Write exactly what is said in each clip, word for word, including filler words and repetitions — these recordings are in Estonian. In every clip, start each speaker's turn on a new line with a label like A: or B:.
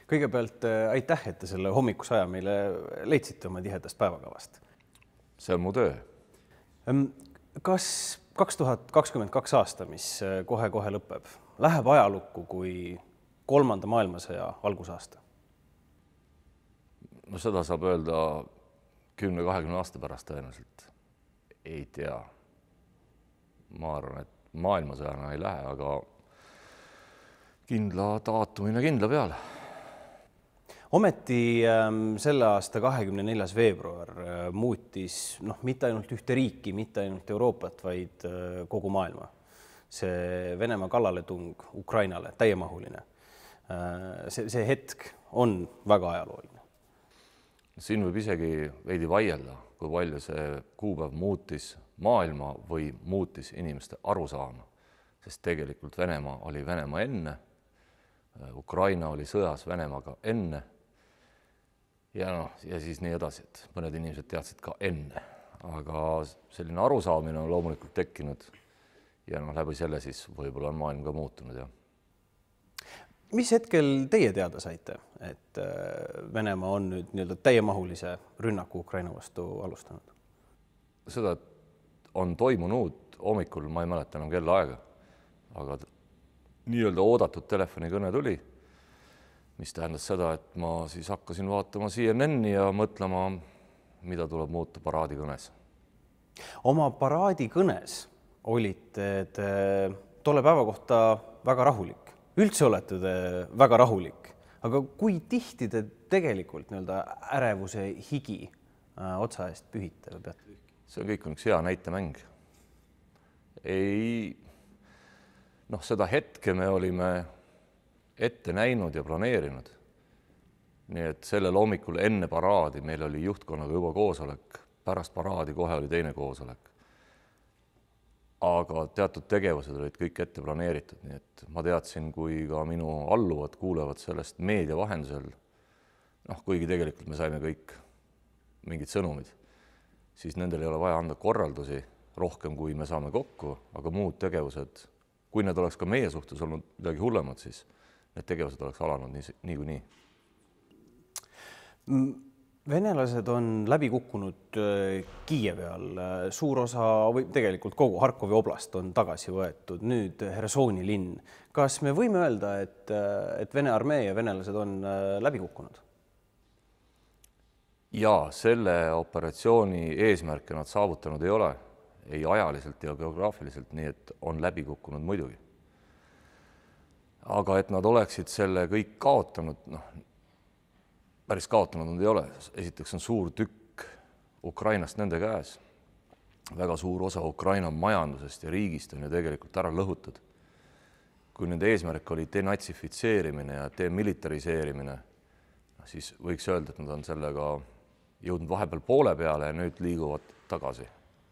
A: Kõigepealt aitäh, et te selle hommikusaja meile leidsite oma tihedast päevakavast.
B: See on mu töö.
A: Kas kaks tuhat kakskümmend kaks aasta, mis kohe-kohe lõpeb, läheb ajalukku kui kolmanda maailmasõja algusaasta?
B: No seda saab öelda kümne kahekümne aasta pärast tõenäoliselt. Ei tea. Ma arvan, et maailmasõjana ei lähe, aga kindla daatumina kindla peale.
A: Ometi selle aasta kahekümne neljas veebruar muutis noh, mitte ainult ühte riiki, mitte ainult Euroopat, vaid kogu maailma. See Venemaa kallaletung Ukrainale, täiemahuline. See, see hetk on väga ajalooline.
B: Siin võib isegi veidi vaielda, kui palju see kuupäev muutis maailma või muutis inimeste arusaama, sest tegelikult Venemaa oli Venemaa enne, Ukraina oli sõjas Venemaaga enne ja, no, ja siis nii edasi, et mõned inimesed teadsid ka enne, aga selline arusaamine on loomulikult tekkinud ja no, läbi selle siis võib-olla on maailm ka muutunud. Ja.
A: Mis hetkel teie teada saite, et Venemaa on nüüd nii-öelda täiemahulise rünnaku Ukraina vastu alustanud?
B: Seda on toimunud hommikul, ma ei mäleta enam kella aega, aga nii-öelda oodatud telefonikõne tuli, mis tähendas seda, et ma siis hakkasin vaatama C N N-i ja mõtlema, mida tuleb muuta paraadikõnes.
A: Oma paraadikõnes olite te tolle päeva kohta väga rahulik. Üldse olete te väga rahulik, aga kui tihti te tegelikult nii-öelda ärevuse higi otsa eest pühite või peate?
B: See on kõik on üks hea näitemäng. Ei, noh, seda hetke me olime ette näinud ja planeerinud. Nii et sellel hommikul enne paraadi meil oli juhtkonnaga juba koosolek, pärast paraadi kohe oli teine koosolek. Aga teatud tegevused olid kõik ette planeeritud, nii et ma teadsin, kui ka minu alluvad kuulevad sellest meedia vahendusel, noh, kuigi tegelikult me saime kõik mingid sõnumid, siis nendel ei ole vaja anda korraldusi rohkem, kui me saame kokku, aga muud tegevused, kui need oleks ka meie suhtes olnud midagi hullemad, siis need tegevused oleks alanud nii, nii kui nii.
A: Venelased on läbi kukkunud Kiievi all. Suur osa või tegelikult kogu Harkovi oblast on tagasi võetud. Nüüd Hersoni linn. Kas me võime öelda, et, et Vene armee ja venelased on läbi kukkunud?
B: Ja, selle operatsiooni eesmärke nad saavutanud ei ole. Ei ajaliselt ja geograafiliselt, nii et on läbi kukkunud muidugi. Aga et nad oleksid selle kõik kaotanud, noh, päris kaotanud nad ei ole. Esiteks on suur tükk Ukrainast nende käes. Väga suur osa Ukraina majandusest ja riigist on ju tegelikult ära lõhutud. Kui nende eesmärk oli denatsifitseerimine ja demilitariseerimine, siis võiks öelda, et nad on sellega jõudnud vahepeal poole peale ja nüüd liiguvad tagasi.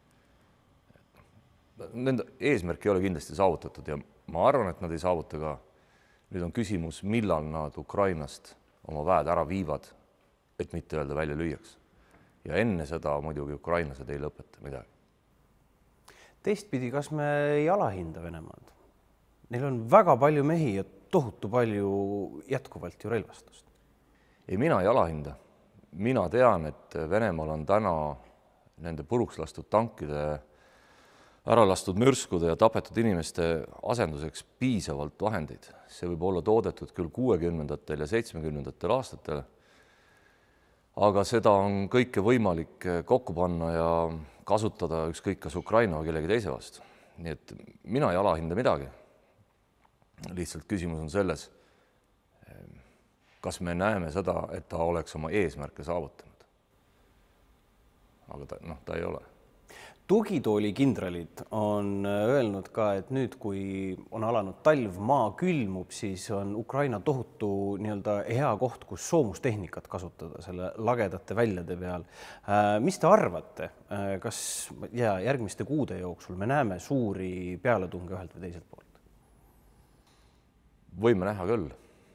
B: Nende eesmärk ei ole kindlasti saavutatud ja ma arvan, et nad ei saavuta ka. Nüüd on küsimus, millal nad Ukrainast oma väed ära viivad, et mitte öelda välja lüüaks. Ja enne seda muidugi ukrainlased ei lõpeta midagi.
A: Teistpidi, kas me ei alahinda Venemaad? Neil on väga palju mehi ja tohutu palju jätkuvalt ju relvastust.
B: Ei, mina ei alahinda. Mina tean, et Venemaal on täna nende puruks lastud tankide, ära lastud mürskude ja tapetud inimeste asenduseks piisavalt vahendeid. See võib olla toodetud küll kuuekümnendatel ja seitsmekümnendatel aastatel, aga seda on kõike võimalik kokku panna ja kasutada ükskõik kas Ukraina või kellegi teise vastu. Nii et mina ei alahinda midagi. Lihtsalt küsimus on selles, kas me näeme seda, et ta oleks oma eesmärke saavutanud. Aga ta, noh, ta ei ole.
A: Tugitooli kindralid on öelnud ka, et nüüd, kui on alanud talv, maa külmub, siis on Ukraina tohutu nii-öelda hea koht, kus soomustehnikat kasutada selle lagedate väljade peal. Mis te arvate, kas ja järgmiste kuude jooksul me näeme suuri pealetunge ühelt või teiselt poolt?
B: Võime näha küll.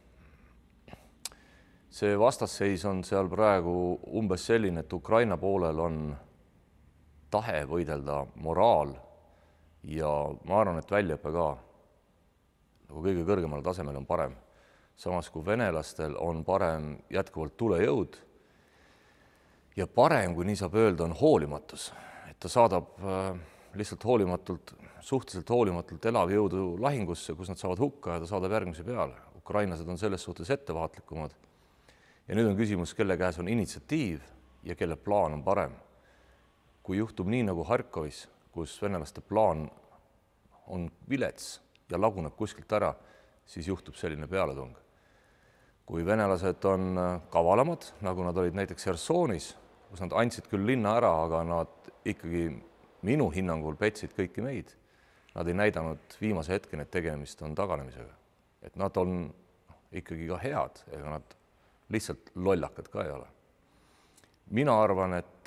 B: See vastasseis on seal praegu umbes selline, et Ukraina poolel on tahe võidelda moraal ja ma arvan, et väljaõpe ka nagu kõige kõrgemal tasemel on parem. samas kui venelastel on parem jätkuvalt tulejõud ja parem, kui nii saab öelda, on hoolimatus, et ta saadab äh, lihtsalt hoolimatult, suhteliselt hoolimatult elavjõudu lahingusse, kus nad saavad hukka ja ta saadab järgmise peale. Ukrainlased on selles suhtes ettevaatlikumad. Ja nüüd on küsimus, kelle käes on initsiatiiv ja kelle plaan on parem. Kui juhtub nii nagu Harkovis, kus venelaste plaan on vilets ja laguneb kuskilt ära, siis juhtub selline pealetung. Kui venelased on kavalamad, nagu nad olid näiteks Hersonis, kus nad andsid küll linna ära, aga nad ikkagi minu hinnangul petsid kõiki meid. Nad ei näidanud viimase hetkeni, et tegemist on taganemisega. Et nad on ikkagi ka head, ega nad lihtsalt lollakad ka ei ole. Mina arvan, et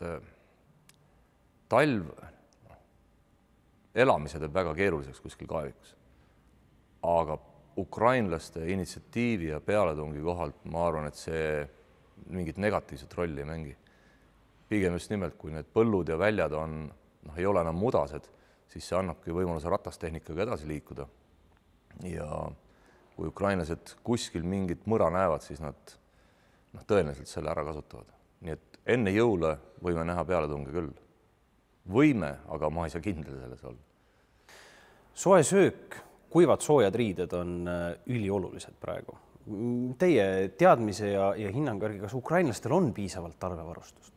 B: talv elamise teeb väga keeruliseks kuskil kaevikus. Aga ukrainlaste initsiatiivi ja pealetungi kohalt ma arvan, et see mingit negatiivset rolli ei mängi. Pigem just nimelt, kui need põllud ja väljad on, noh, ei ole enam mudased, siis see annabki võimaluse ratastehnikaga edasi liikuda. Ja kui ukrainlased kuskil mingit mõra näevad, siis nad noh, tõenäoliselt selle ära kasutavad. Nii et enne jõule võime näha pealetunge küll. Võime, aga ma ei saa kindel selles olla.
A: Soe söök, kuivad soojad riided on üliolulised praegu. Teie teadmise ja, ja hinnangu järgi, kas ukrainlastel on piisavalt talvevarustust?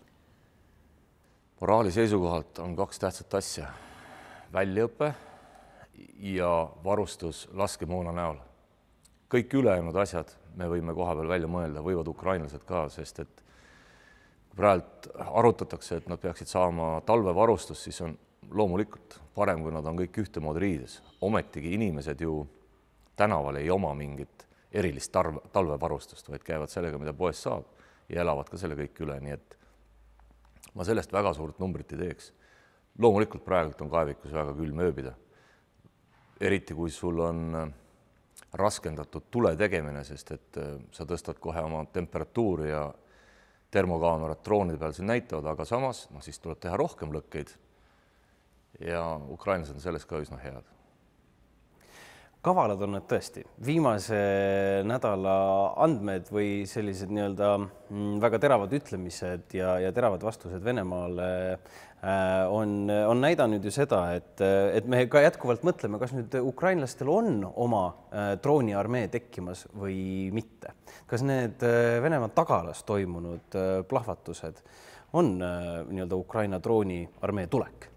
B: Moraali seisukohalt on kaks tähtsat asja. Väljaõpe ja varustus laskemoona näol. Kõik ülejäänud asjad me võime koha peal välja mõelda, võivad ukrainlased ka, sest et praegu arutatakse, et nad peaksid saama talvevarustust, siis on loomulikult parem, kui nad on kõik ühtemoodi riides. Ometigi inimesed ju tänaval ei oma mingit erilist talvevarustust, vaid käivad sellega, mida poes saab ja elavad ka selle kõik üle, nii et ma sellest väga suurt numbrit ei teeks. Loomulikult praegu on kaevikus väga külm ööbida. Eriti kui sul on raskendatud tule tegemine, sest et sa tõstad kohe oma temperatuuri ja termokaamerad droonide peal siin näitavad, aga samas no, siis tuleb teha rohkem lõkkeid ja ukrainlased on selles ka üsna head.
A: Kavalad on nad tõesti. Viimase nädala andmed või sellised nii-öelda väga teravad ütlemised ja, ja teravad vastused Venemaale on, on näidanud ju seda, et, et me ka jätkuvalt mõtleme, kas nüüd ukrainlastel on oma drooniarmee tekkimas või mitte. Kas need Venemaa tagalas toimunud plahvatused on nii-öelda Ukraina drooniarmee tulek?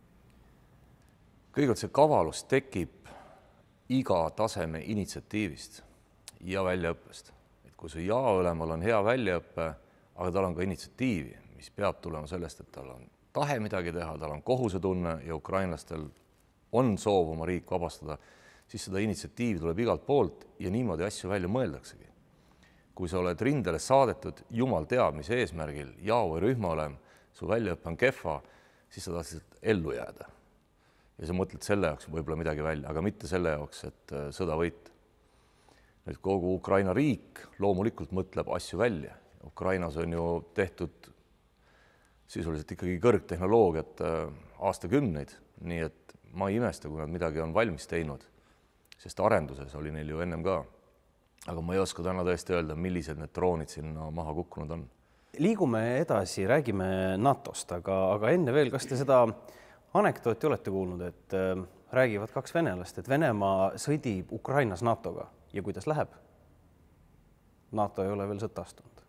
B: Kõigepealt see kavalus tekib iga taseme initsiatiivist ja väljaõppest. Et kui su jaoülemal on hea väljaõppe, aga tal on ka initsiatiivi, mis peab tulema sellest, et tal on tahe midagi teha, tal on kohusetunne ja ukrainlastel on soov oma riik vabastada, siis seda initsiatiivi tuleb igalt poolt ja niimoodi asju välja mõeldaksegi. Kui sa oled rindele saadetud jumal teab, mis eesmärgil, jao või rühmaolem, su väljaõppe on kehva, siis sa tahtsid ellu jääda. Ja sa mõtled selle jaoks võib-olla midagi välja, aga mitte selle jaoks, et sõda võita. Nüüd kogu Ukraina riik loomulikult mõtleb asju välja. Ukrainas on ju tehtud sisuliselt ikkagi kõrgtehnoloogiat aastakümneid, nii et ma ei imesta, kui nad midagi on valmis teinud, sest arenduses oli neil ju ennem ka. Aga ma ei oska täna tõesti öelda, millised need droonid sinna maha kukkunud on.
A: Liigume edasi, räägime NATOst, aga, aga enne veel, kas te seda anekdooti olete kuulnud, et äh, räägivad kaks venelast, et Venemaa sõdib Ukrainas NATOga ja kuidas läheb? NATO ei ole veel sõtta astunud.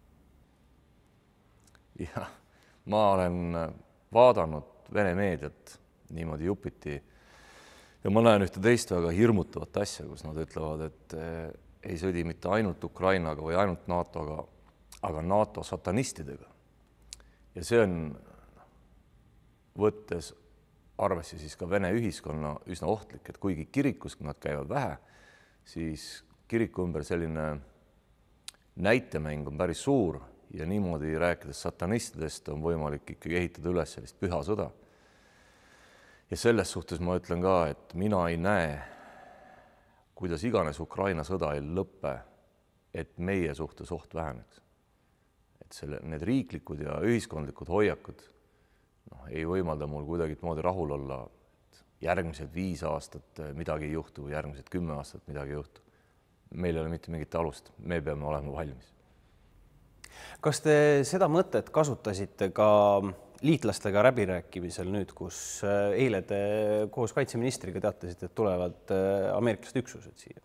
B: Jah, ma olen vaadanud Vene meediat niimoodi jupiti ja ma näen ühte teist väga hirmutavat asja, kus nad ütlevad, et äh, ei sõdi mitte ainult Ukrainaga või ainult NATOga, aga NATO satanistidega. Ja see on võttes arvesse siis ka Vene ühiskonna üsna ohtlik, et kuigi kirikus nad käivad vähe, siis kiriku ümber selline näitemäng on päris suur ja niimoodi rääkides satanistidest on võimalik ikkagi ehitada üles sellist püha sõda. Ja selles suhtes ma ütlen ka, et mina ei näe, kuidas iganes Ukraina sõda ei lõppe, et meie suhtes oht väheneks. Et selle, need riiklikud ja ühiskondlikud hoiakud noh, ei võimalda mul kuidagi moodi rahul olla, et järgmised viis aastat midagi ei juhtu, järgmised kümme aastat midagi ei juhtu. meil ei ole mitte mingit alust, me peame olema valmis.
A: Kas te seda mõtet kasutasite ka liitlastega läbirääkimisel nüüd, kus eile te koos kaitseministriga teatasite, et tulevad ameeriklaste üksused siia?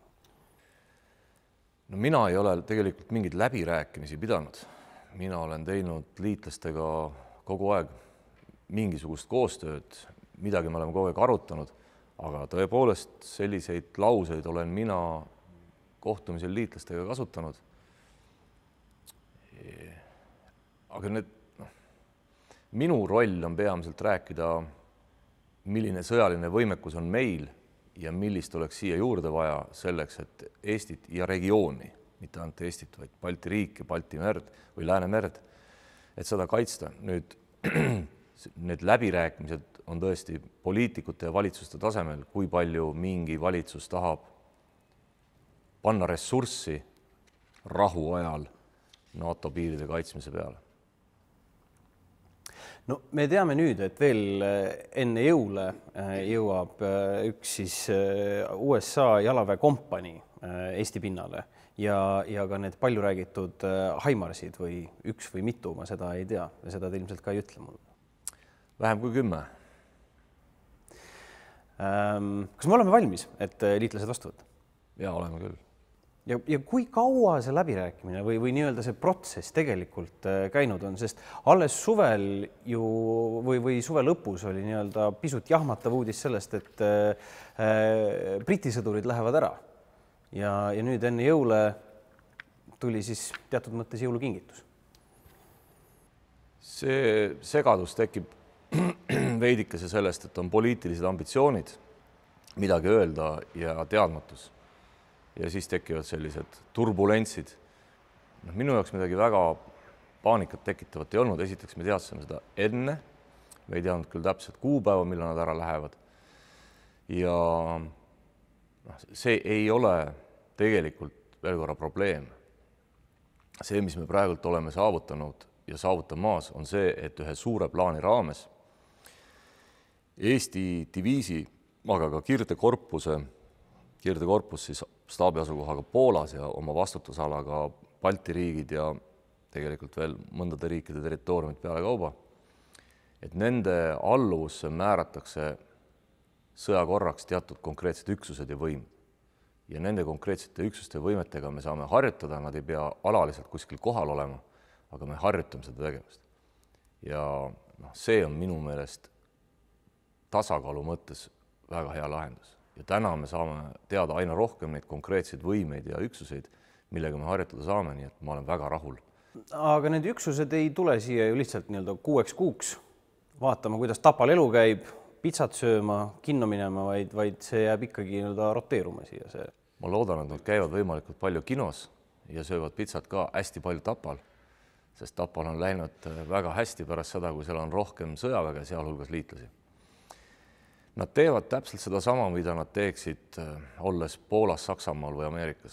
B: No mina ei ole tegelikult mingeid läbirääkimisi pidanud. Mina olen teinud liitlastega kogu aeg mingisugust koostööd, midagi me oleme kogu aeg arutanud, aga tõepoolest selliseid lauseid olen mina kohtumisel liitlastega kasutanud. Aga need, no, minu roll on peamiselt rääkida, milline sõjaline võimekus on meil ja millist oleks siia juurde vaja selleks, et Eestit ja regiooni, mitte ainult Eestit, vaid Balti riike, Balti merd või Läänemerd, et seda kaitsta. Nüüd need läbirääkimised on tõesti poliitikute ja valitsuste tasemel, kui palju mingi valitsus tahab panna ressurssi rahu ajal NATO piiride kaitsmise peale.
A: No me teame nüüd, et veel enne jõule jõuab üks siis U S A jalaväekompanii Eesti pinnale ja, ja ka need palju räägitud Haimarsid või üks või mitu, ma seda ei tea ja seda te ilmselt ka ei ütle mulle. Vähem
B: kui kümme.
A: Kas me oleme valmis, et liitlased vastu võtta?
B: Ja, oleme küll.
A: Ja, ja kui kaua see läbirääkimine või, või nii-öelda see protsess tegelikult käinud on, sest alles suvel ju või, või suve lõpus oli nii-öelda pisut jahmatav uudis sellest, et äh, Briti sõdurid lähevad ära ja, ja nüüd enne jõule tuli siis teatud mõttes jõulukingitus.
B: See segadus tekib veidikese sellest, et on poliitilised ambitsioonid midagi öelda ja teadmatus. Ja siis tekivad sellised turbulentsid. No, minu jaoks midagi väga paanikat tekitavat ei olnud. Esiteks me teadsime seda enne. Me ei teadnud küll täpselt kuupäeva, millal nad ära lähevad. Ja see ei ole tegelikult veel korra probleem. See, mis me praegult oleme saavutanud ja saavutamaas, on see, et ühe suure plaani raames Eesti diviisi, aga ka kirdekorpuse Kirdekorpus siis staabi asukohaga Poolas ja oma vastutusalaga Balti riigid ja tegelikult veel mõndade riikide territooriumid peale kauba, et nende alluvusse määratakse sõjakorraks teatud konkreetsed üksused ja võimed. Ja nende konkreetsete üksuste võimetega me saame harjutada, nad ei pea alaliselt kuskil kohal olema, aga me harjutame seda tegevust. Ja noh, see on minu meelest tasakaalu mõttes väga hea lahendus. Ja täna me saame teada aina rohkem neid konkreetseid võimeid ja üksuseid, millega me harjutada saame, nii et ma olen väga rahul.
A: Aga need üksused ei tule siia ju lihtsalt nii-öelda kuueks kuuks vaatama, kuidas Tapal elu käib, pitsat sööma, kinno minema, vaid, vaid see jääb ikkagi nii-öelda roteeruma siia. See.
B: Ma loodan, et nad käivad võimalikult palju kinos ja söövad pitsat ka hästi palju Tapal, sest Tapal on läinud väga hästi pärast seda, kui seal on rohkem sõjaväge, sealhulgas liitlasi. Nad teevad täpselt seda sama, mida nad teeksid olles Poolas, Saksamaal või Ameerikas.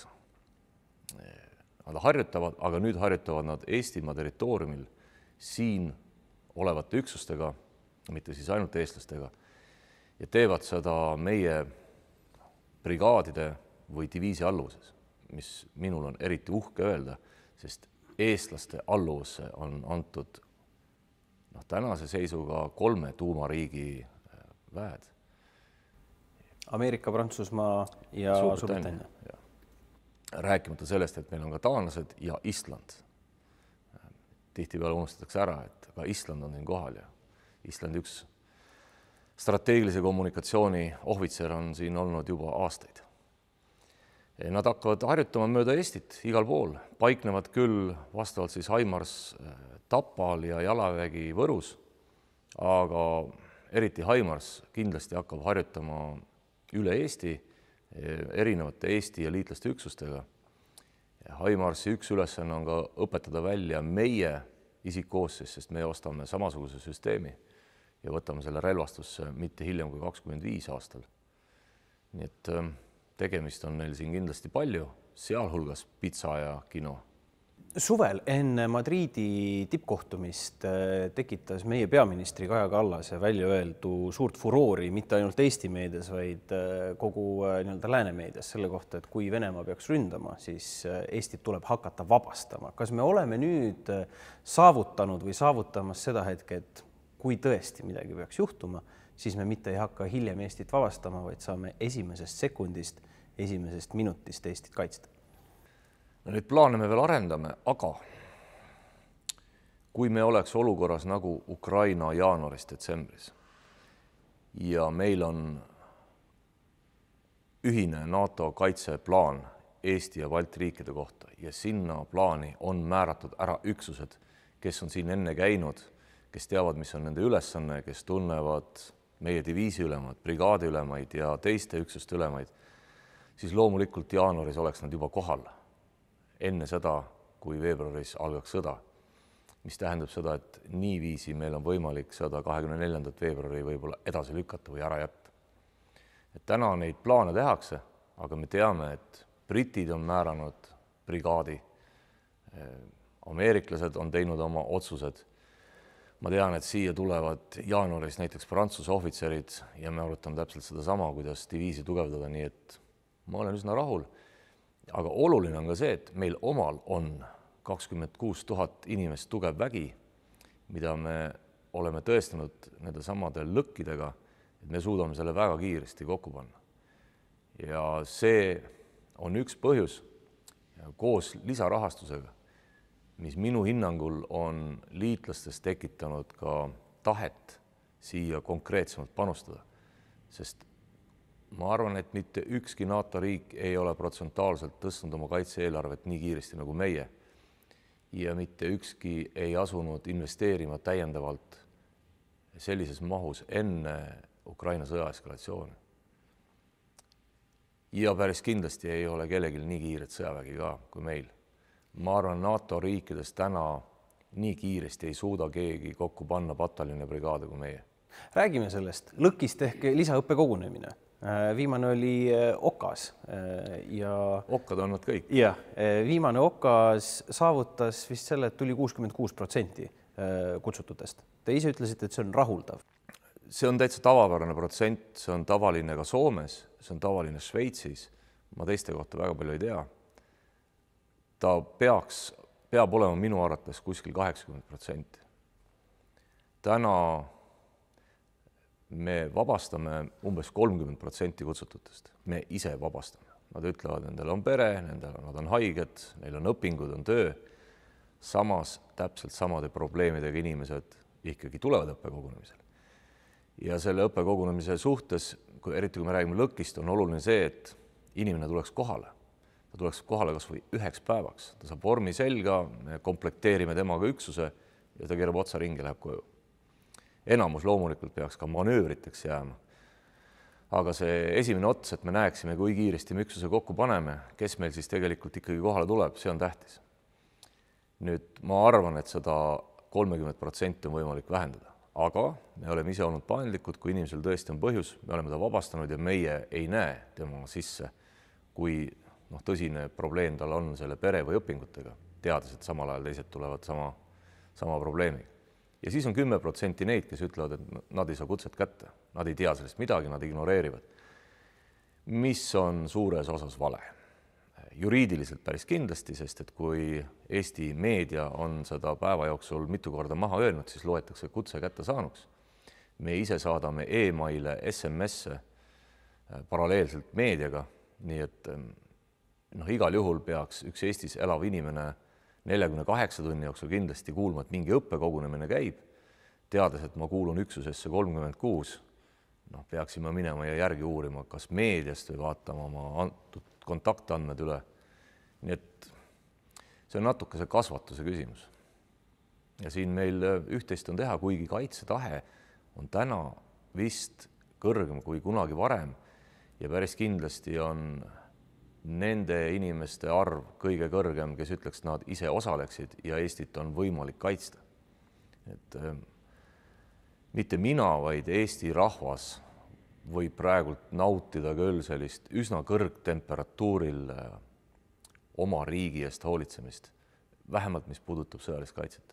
B: Nad harjutavad, aga nüüd harjutavad nad Eestimaa territooriumil siin olevate üksustega, mitte siis ainult eestlastega, ja teevad seda meie brigaadide või diviisi alluvuses, mis minul on eriti uhke öelda, sest eestlaste alluvusse on antud noh, tänase seisuga kolme tuumariigi väed.
A: Ameerika, Prantsusmaa ja Suurbritannia.
B: Rääkimata sellest, et meil on ka taanlased ja Island. Tihtipeale unustatakse ära, et ka Island on siin kohal ja Islandi üks strateegilise kommunikatsiooni ohvitser on siin olnud juba aastaid. Nad hakkavad harjutama mööda Eestit igal pool, paiknevad küll vastavalt siis Haimars Tapal ja jalavägi Võrus, aga eriti Haimars kindlasti hakkab harjutama üle Eesti erinevate Eesti ja liitlaste üksustega. Haimarsi üks ülesanne on ka õpetada välja meie isikkoosseis, sest me ostame samasuguse süsteemi ja võtame selle relvastusse mitte hiljem kui kakskümmend viis aastal. Nii et tegemist on neil siin kindlasti palju, sealhulgas pitsa ja kino.
A: Suvel enne Madridi tippkohtumist tekitas meie peaministri Kaja Kallase välja öeldu suurt furoori mitte ainult Eesti meedias, vaid kogu nii-öelda lääne meedias selle kohta, et kui Venemaa peaks ründama, siis Eestit tuleb hakata vabastama. Kas me oleme nüüd saavutanud või saavutamas seda hetke, et kui tõesti midagi peaks juhtuma, siis me mitte ei hakka hiljem Eestit vabastama, vaid saame esimesest sekundist, esimesest minutist Eestit kaitsta?
B: No neid plaane me veel arendame, aga kui me oleks olukorras nagu Ukraina jaanuaris, detsembris ja meil on ühine NATO kaitseplaan Eesti ja Balti riikide kohta ja sinna plaani on määratud ära üksused, kes on siin enne käinud, kes teavad, mis on nende ülesanne, kes tunnevad meie diviisi ülemad, brigaadi ülemaid ja teiste üksuste ülemaid, siis loomulikult jaanuaris oleks nad juba kohal. Enne seda, kui veebruaris algaks sõda, mis tähendab seda, et niiviisi meil on võimalik seda kahekümne neljandat veebruari võib-olla edasi lükata või ära jätta. Et täna neid plaane tehakse, aga me teame, et britid on määranud brigaadi, ameeriklased on teinud oma otsused. Ma tean, et siia tulevad jaanuaris näiteks Prantsuse ohvitserid ja me arutame täpselt seda sama, kuidas diviisi tugevdada, nii et ma olen üsna rahul. Aga oluline on ka see, et meil omal on kakskümmend kuus tuhat inimest tugev vägi, mida me oleme tõestanud nende samade lõkkidega, et me suudame selle väga kiiresti kokku panna. Ja see on üks põhjus koos lisarahastusega, mis minu hinnangul on liitlastes tekitanud ka tahet siia konkreetsemalt panustada, sest ma arvan, et mitte ükski NATO riik ei ole protsentuaalselt tõstnud oma kaitse-eelarvet nii kiiresti nagu meie ja mitte ükski ei asunud investeerima täiendavalt sellises mahus enne Ukraina sõja eskalatsiooni. Ja päris kindlasti ei ole kellelgi nii kiiret sõjavägi ka kui meil. Ma arvan, NATO riikides täna nii kiiresti ei suuda keegi kokku panna pataljoni brigaade kui meie.
A: Räägime sellest. Lõkkist ehk lisaõppekogunemine. Viimane oli Okas ja
B: Okkad on nad kõik.
A: Ja, viimane Okas saavutas vist selle, et tuli kuuskümmend kuus protsenti kutsututest. Te ise ütlesite, et see on rahuldav.
B: See on täitsa tavapärane protsent, see on tavaline ka Soomes, see on tavaline Šveitsis. Ma teiste kohta väga palju ei tea. Ta peaks, peab olema minu arvates kuskil kaheksakümmend protsenti. Täna me vabastame umbes kolmkümmend protsenti kutsututest. Me ise vabastame. Nad ütlevad, nendel on pere, nendel on, nad on haiged, neil on õpingud, on töö. Samas täpselt samade probleemidega inimesed ikkagi tulevad õppekogunemisel. Ja selle õppekogunemise suhtes, kui, eriti kui me räägime lõkkist, on oluline see, et inimene tuleks kohale. Ta tuleks kohale kas või üheks päevaks. Ta saab vormi selga, me komplekteerime temaga üksuse ja ta keerab otsa ringi ja läheb koju. Enamus loomulikult peaks ka manöövriteks jääma. Aga see esimene ots, et me näeksime, kui kiiresti me üksuse kokku paneme, kes meil siis tegelikult ikkagi kohale tuleb, see on tähtis. Nüüd ma arvan, et seda kolmkümmend protsenti on võimalik vähendada, aga me oleme ise olnud paindlikud, kui inimesel tõesti on põhjus, me oleme ta vabastanud ja meie ei näe tema sisse, kui noh, tõsine probleem tal on selle pere või õpingutega, teades, et samal ajal teised tulevad sama, sama probleemiga. Ja siis on kümme protsenti neid, kes ütlevad, et nad ei saa kutset kätte. Nad ei tea sellest midagi, nad ignoreerivad. Mis on suures osas vale? Juriidiliselt päris kindlasti, sest et kui Eesti meedia on seda päeva jooksul mitu korda maha öelnud, siis loetakse kutse kätte saanuks. Me ise saadame e-maile, S M S-e paralleelselt meediaga, nii et noh, igal juhul peaks üks Eestis elav inimene neljakümne kaheksa tunni jooksul kindlasti kuulma, et mingi õppekogunemine käib, teades, et ma kuulun üksusesse kolmkümmend kuus, noh, peaksime minema ja järgi uurima, kas meediast või vaatama oma antud kontaktandmed üle. Nii et see on natuke see kasvatuse küsimus. Ja siin meil üht-teist on teha, kuigi kaitsetahe on täna vist kõrgem kui kunagi varem ja päris kindlasti on nende inimeste arv kõige kõrgem, kes ütleks, nad ise osaleksid ja Eestit on võimalik kaitsta. Et mitte mina, vaid Eesti rahvas võib praegult nautida küll sellist üsna kõrgtemperatuuril oma riigi eest hoolitsemist. vähemalt mis puudutab sõjalist kaitset.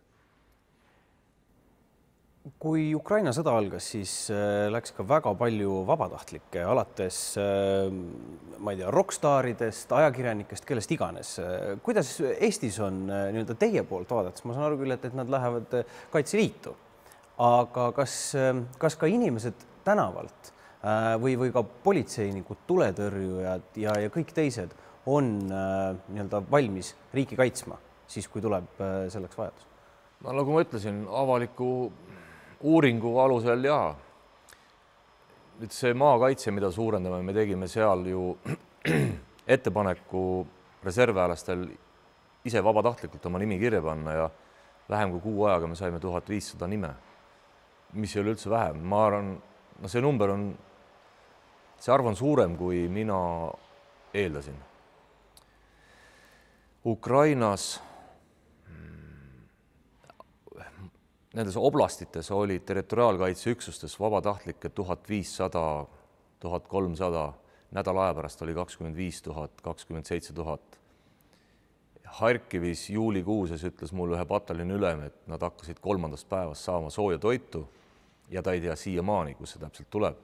A: Kui Ukraina sõda algas, siis läks ka väga palju vabatahtlikke, alates ma ei tea, rockstaaridest, ajakirjanikest, kellest iganes. Kuidas Eestis on nii-öelda teie poolt vaadates? Ma saan aru küll, et, et nad lähevad Kaitseliitu, aga kas, kas ka inimesed tänavalt või, või ka politseinikud, tuletõrjujad ja, ja kõik teised on nii-öelda valmis riiki kaitsma, siis kui tuleb selleks vajadus?
B: No nagu ma ütlesin, avaliku uuringu alusel ja nüüd see maakaitse, mida suurendame, me tegime seal ju ettepaneku reservväelastel ise vabatahtlikult oma nimi kirja panna ja vähem kui kuu ajaga me saime tuhat viissada nime, mis ei ole üldse vähem. Ma arvan, no see number on, see arv on suurem, kui mina eeldasin. Ukrainas nendes oblastites oli territoriaalkaitseüksustes vabatahtlikke tuhat viissada, tuhat kolmsada, nädala aja pärast oli kakskümmend viis tuhat, kakskümmend seitse tuhat. Harkivis juulikuuses ütles mulle ühe pataljoni ülem, et nad hakkasid kolmandast päevast saama sooja toitu ja ta ei tea siiamaani, kus see täpselt tuleb.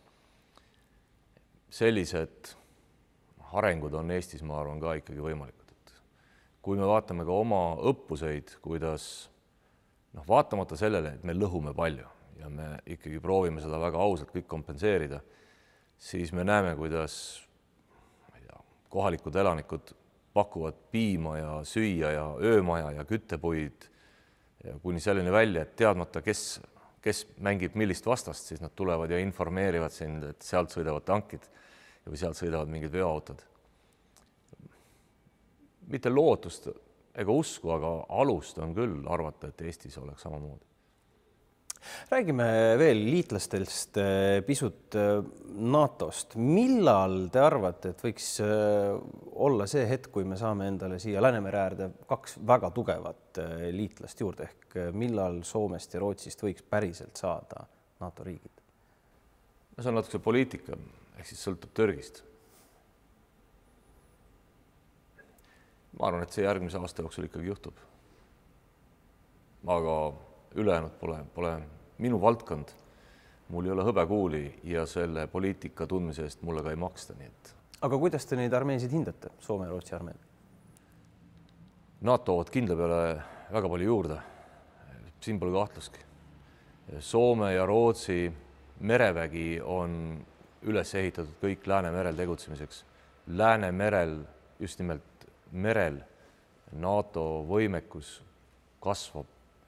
B: Sellised arengud on Eestis, ma arvan, ka ikkagi võimalikud. Et kui me vaatame ka oma õppuseid, kuidas noh, vaatamata sellele, et me lõhume palju ja me ikkagi proovime seda väga ausalt kõik kompenseerida, siis me näeme, kuidas ma ei tea, kohalikud elanikud pakuvad piima ja süüa ja öömaja ja küttepuid ja kuni selleni välja, et teadmata, kes, kes mängib millist vastast, siis nad tulevad ja informeerivad sind, et sealt sõidavad tankid või sealt sõidavad mingid veoautod. Mitte lootust ega usku, aga alust on küll arvata, et Eestis oleks samamoodi.
A: Räägime veel liitlastest pisut NATOst. Millal te arvate, et võiks olla see hetk, kui me saame endale siia Läänemere äärde kaks väga tugevat liitlast juurde ehk millal Soomest ja Rootsist võiks päriselt saada NATO riigid?
B: See on natuke poliitika, ehk siis sõltub Türgist. Ma arvan, et see järgmise aasta jooksul ikkagi juhtub. Aga ülejäänud pole, pole minu valdkond. Mul ei ole hõbekuuli ja selle poliitika tundmise eest mulle ka ei maksta. Nii et...
A: Aga kuidas te neid armeesid hindate, Soome ja Rootsi armeed?
B: Nad toovad kindla peale väga palju juurde. Siin pole kahtluski. Soome ja Rootsi merevägi on üles ehitatud kõik Läänemerel tegutsemiseks. Läänemerel just nimelt merel NATO võimekus kasvab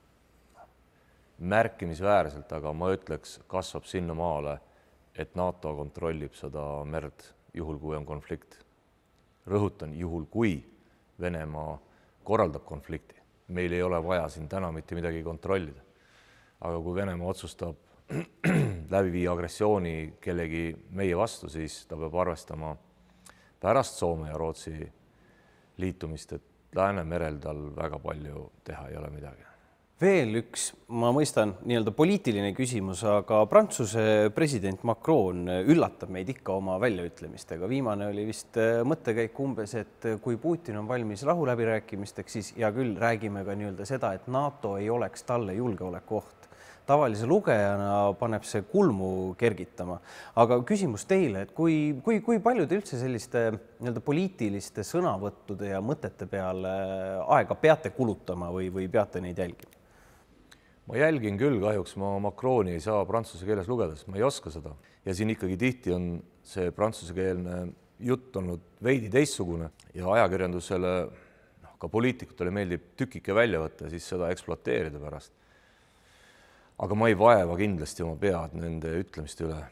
B: märkimisväärselt, aga ma ütleks, kasvab sinna maale, et NATO kontrollib seda merd juhul, kui on konflikt. Rõhutan, juhul kui Venemaa korraldab konflikti. Meil ei ole vaja siin täna mitte midagi kontrollida. Aga kui Venemaa otsustab läbi viia agressiooni kellegi meie vastu, siis ta peab arvestama pärast Soome ja Rootsi liitumist, et Läänemerel tal väga palju teha ei ole midagi.
A: Veel üks, ma mõistan, nii-öelda poliitiline küsimus, aga Prantsuse president Macron üllatab meid ikka oma väljaütlemistega. Viimane oli vist mõttekäik umbes, et kui Putin on valmis rahuläbirääkimisteks, siis hea küll, räägime ka nii-öelda seda, et NATO ei oleks talle julgeolekuoht. Tavalise lugejana paneb see kulmu kergitama. Aga küsimus teile, et kui, kui, kui palju te üldse selliste nii-öelda poliitiliste sõnavõttude ja mõtete peale aega peate kulutama või, või peate neid jälgima?
B: Ma jälgin küll, kahjuks ma Macroni ei saa prantsuse keeles lugedes, ma ei oska seda. Ja siin ikkagi tihti on see prantsusekeelne jutt olnud veidi teistsugune ja ajakirjandusele, noh, ka poliitikutele meeldib tükike välja võtta ja siis seda ekspluateerida pärast. Aga ma ei vaeva kindlasti oma pead nende ütlemiste üle.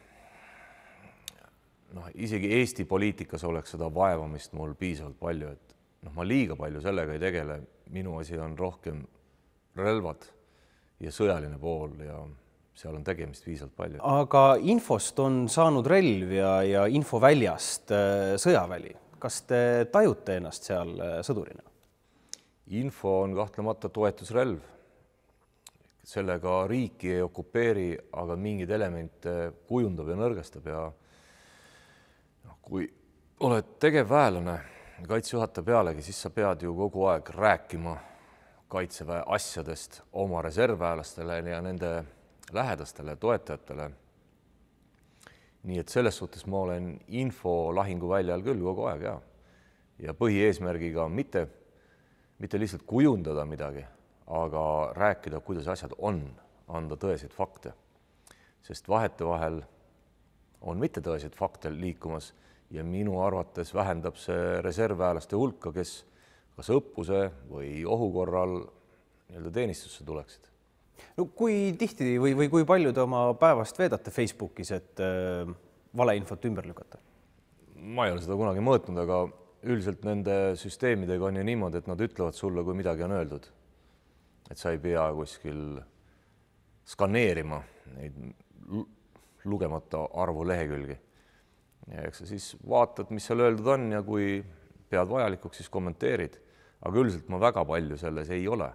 B: Noh, isegi Eesti poliitikas oleks seda vaevamist mul piisavalt palju, et noh, ma liiga palju sellega ei tegele. Minu asi on rohkem relvad ja sõjaline pool ja seal on tegemist piisavalt palju.
A: Aga infost on saanud relv ja, ja infoväljast sõjaväli. Kas te tajute ennast seal sõdurina?
B: Info on kahtlemata toetusrelv. Sellega riiki ei okupeeri, aga mingid elemente kujundab ja nõrgestab ja kui oled tegevväelane kaitsejuhataja pealegi, siis sa pead ju kogu aeg rääkima kaitseväe asjadest oma reservväelastele ja nende lähedastele toetajatele. Nii et selles suhtes ma olen info lahinguväljal küll kogu aeg ja, ja põhieesmärgiga mitte, mitte lihtsalt kujundada midagi, aga rääkida, kuidas asjad on, anda tõeseid fakte. Sest vahetevahel on mitte tõeseid fakte liikumas ja minu arvates vähendab see reservväelaste hulka, kes kas õppuse või ohukorral nii-öelda teenistusse tuleksid.
A: No kui tihti või, või kui palju te oma päevast veedate Facebookis, et äh, valeinfot ümber lükata?
B: Ma ei ole seda kunagi mõõtnud, aga üldiselt nende süsteemidega on ju niimoodi, et nad ütlevad sulle, kui midagi on öeldud. Et sa ei pea kuskil skaneerima neid lugemata arvu lehekülgi. Ja eks sa siis vaatad, mis seal öeldud on ja kui pead vajalikuks, siis kommenteerid. Aga üldiselt ma väga palju selles ei ole.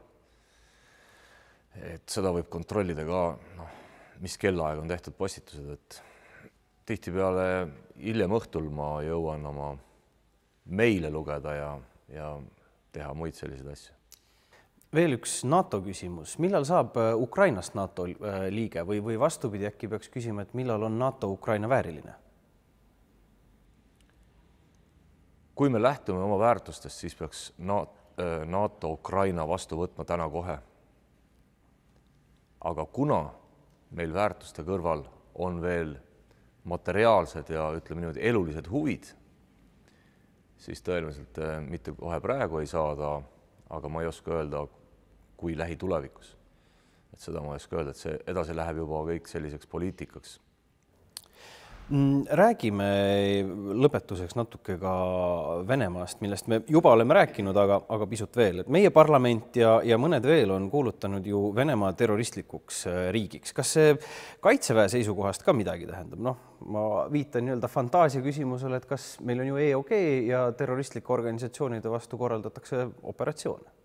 B: Et seda võib kontrollida ka, noh, mis kellaaeg on tehtud postitused, et tihtipeale hiljem õhtul ma jõuan oma meile lugeda ja, ja teha muid selliseid asju.
A: Veel üks NATO küsimus. Millal saab Ukrainast NATO liige või, või vastupidi äkki peaks küsima, et millal on NATO Ukraina vääriline?
B: Kui me lähtume oma väärtustest, siis peaks NATO Ukraina vastu võtma täna kohe. Aga kuna meil väärtuste kõrval on veel materiaalsed ja ütleme niimoodi elulised huvid, siis tõenäoliselt mitte kohe praegu ei saada, aga ma ei oska öelda, kui lähitulevikus. Et seda ma ei oska öelda, et see edasi läheb juba kõik selliseks poliitikaks.
A: Räägime lõpetuseks natuke ka Venemaast, millest me juba oleme rääkinud, aga, aga pisut veel. Et meie parlament ja, ja mõned veel on kuulutanud ju Venemaa terroristlikuks riigiks. Kas see kaitseväe seisukohast ka midagi tähendab? Noh, ma viitan nii-öelda fantaasia küsimusele, et kas meil on ju E O G ja terroristlike organisatsioonide vastu korraldatakse operatsioone?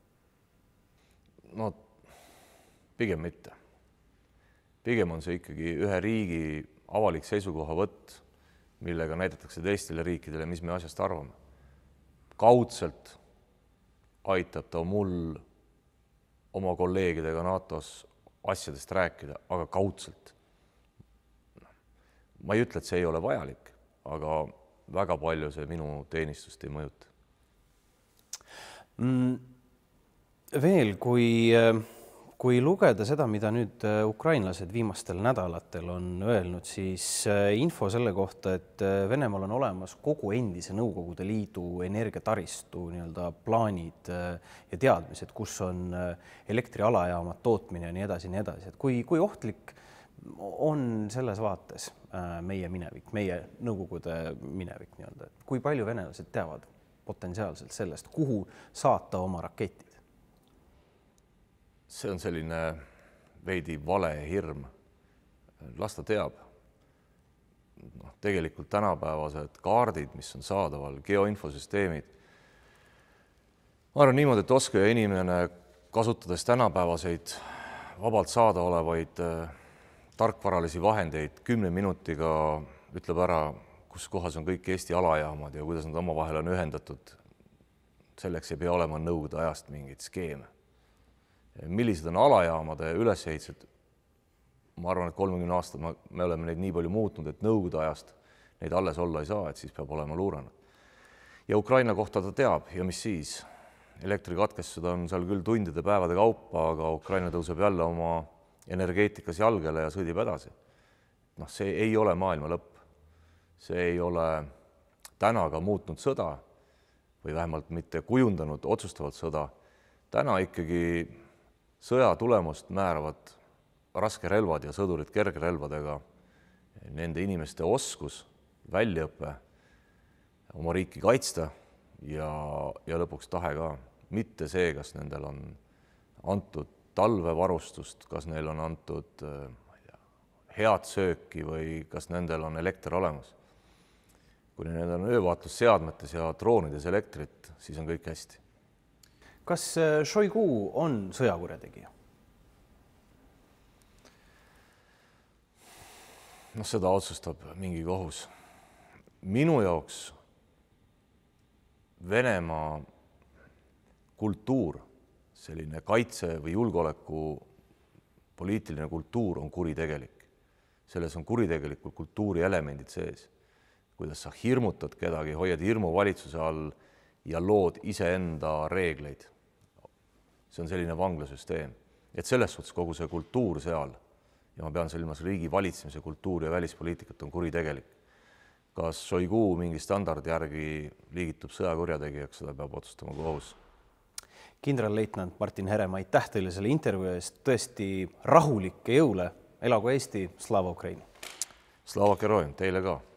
B: No pigem mitte. Pigem on see ikkagi ühe riigi avalik seisukohavõtt, millega näidatakse teistele riikidele, mis me asjast arvame. Kaudselt aitab ta mul oma kolleegidega NATOs asjadest rääkida, aga kaudselt. Ma ei ütle, et see ei ole vajalik, aga väga palju see minu teenistust ei mõjuta.
A: Mm, veel, kui... Kui lugeda seda, mida nüüd ukrainlased viimastel nädalatel on öelnud, siis info selle kohta, et Venemaal on olemas kogu endise Nõukogude Liidu energiataristu nii-öelda plaanid ja teadmised, kus on elektrialajaamad, tootmine ja nii edasi, nii edasi. Et kui, kui ohtlik on selles vaates meie minevik, meie Nõukogude minevik nii-öelda, et kui palju venelased teavad potentsiaalselt sellest, kuhu saata oma raketid?
B: See on selline veidi vale hirm. Las ta teab. No, tegelikult tänapäevased kaardid, mis on saadaval, geoinfosüsteemid. Ma arvan niimoodi, et oskaja inimene, kasutades tänapäevaseid vabalt saada olevaid tarkvaralisi vahendeid, kümne minutiga ütleb ära, kus kohas on kõik Eesti alajaamad ja kuidas nad omavahel on ühendatud. Selleks ei pea olema nõukogude ajast mingeid skeeme. Millised on alajaamade ülesehitused? Ma arvan, et kolmekümne aastat me oleme neid nii palju muutnud, et nõukogude ajast neid alles olla ei saa, et siis peab olema luuranud. Ja Ukraina kohta ta teab ja mis siis? Elektrikatkestused on seal küll tundide päevade kaupa, aga Ukraina tõuseb jälle oma energeetikas jalgele ja sõdib edasi. No, see ei ole maailma lõpp. See ei ole täna ka muutnud sõda või vähemalt mitte kujundanud otsustavalt sõda. Täna ikkagi sõja tulemust määravad raskerelvad ja sõdurid kergrelvadega, nende inimeste oskus, väljaõpe, oma riiki kaitsta ja, ja lõpuks tahe ka. Mitte see, kas nendel on antud talvevarustust, kas neil on antud ma ei tea, head sööki või kas nendel on elekter olemas. Kui need on öövaatlusseadmetes ja droonides elektrit, siis on kõik hästi.
A: Kas Šoigu on sõjakurjategija?
B: No seda otsustab mingi kohus. Minu jaoks Venemaa kultuur selline kaitse või julgeoleku poliitiline kultuur on kuritegelik. Selles on kuritegelikud kultuuri elemendid sees. Kuidas sa hirmutad kedagi, hoiad hirmu valitsuse all ja lood iseenda reegleid. See on selline vanglasüsteem. Et selles suhtes kogu see kultuur seal, ja ma pean silmas riigi valitsemise kultuuri ja välispoliitikat, on kuritegelik. Kas Šoigu mingi standardi järgi liigitub sõjakurjategijaks, seda peab otsustama kohus.
A: Kindralleitnant Martin Herem, aitäh teile selle intervjuu eest, tõesti rahulikke jõule, elagu Eesti, Slava Ukraini!
B: Slava Keroim, teile ka!